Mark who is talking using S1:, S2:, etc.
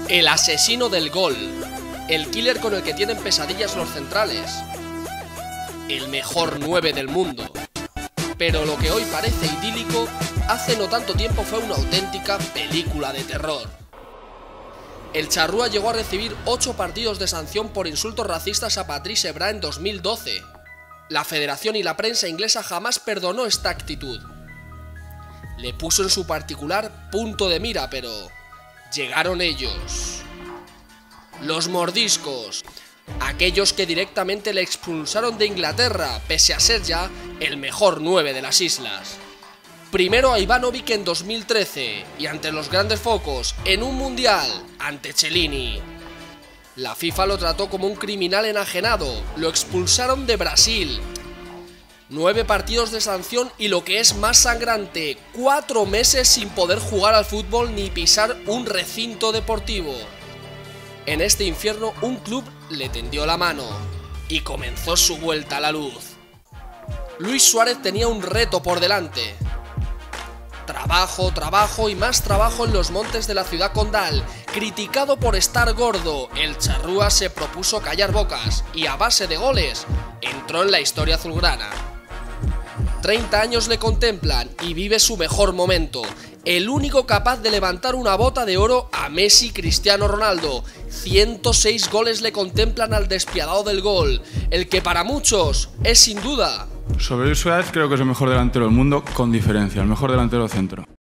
S1: El asesino del gol. El killer con el que tienen pesadillas los centrales. El mejor 9 del mundo. Pero lo que hoy parece idílico, hace no tanto tiempo fue una auténtica película de terror. El charrúa llegó a recibir 8 partidos de sanción por insultos racistas a Patrice Evra en 2012. La federación y la prensa inglesa jamás perdonó esta actitud. Le puso en su particular punto de mira, pero llegaron ellos. Los mordiscos. Aquellos que directamente le expulsaron de Inglaterra, pese a ser ya el mejor 9 de las islas. Primero a Ivanovic en 2013, y ante los grandes focos, en un mundial, ante Cellini. La FIFA lo trató como un criminal enajenado, lo expulsaron de Brasil. 9 partidos de sanción y lo que es más sangrante, 4 meses sin poder jugar al fútbol ni pisar un recinto deportivo. En este infierno un club le tendió la mano y comenzó su vuelta a la luz. Luis Suárez tenía un reto por delante. Trabajo, trabajo y más trabajo en los montes de la ciudad condal. Criticado por estar gordo, el charrúa se propuso callar bocas y a base de goles entró en la historia azulgrana. 30 años le contemplan y vive su mejor momento. El único capaz de levantar una bota de oro a Messi Cristiano Ronaldo. 106 goles le contemplan al despiadado del gol, el que para muchos es sin duda.
S2: Sobre Luis Suárez creo que es el mejor delantero del mundo con diferencia, el mejor delantero centro.